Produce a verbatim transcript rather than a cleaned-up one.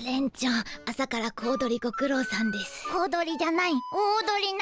連長、朝から小躍りご苦労さんです。小躍りじゃない、大踊りな。